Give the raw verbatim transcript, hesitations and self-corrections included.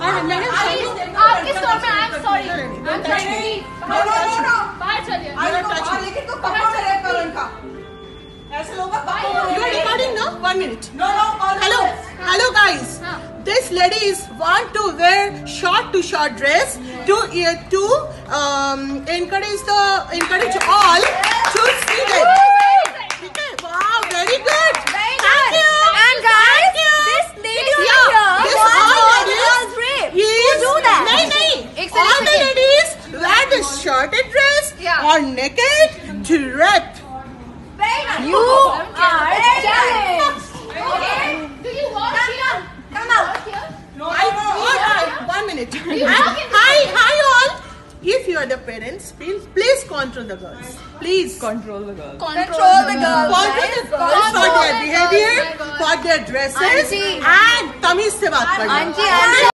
आपके स्टोर में I am sorry बाहर चलिए लेकिन तो पक्का में रेप करो इनका ऐसे लोग का you are recording no one minute no no hello hello guys this lady is want to wear short to short dress to uh, to um, encourage the encourage all to see that okay wow very good thank you and guys this lady yeah, here this was all girls rape who do that nahi nahi all the ladies wear the shorted dress yeah. or naked to rape you are challenged okay do you walk here come out here no I no one minute hi hi all if you are the parents please please control the girls please control the girls control the girls control the girls for their behavior for their dresses and tamiz se baat karna aunty